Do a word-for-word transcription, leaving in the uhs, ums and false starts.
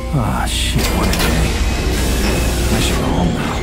Ah, shit, what a day. I should go home now.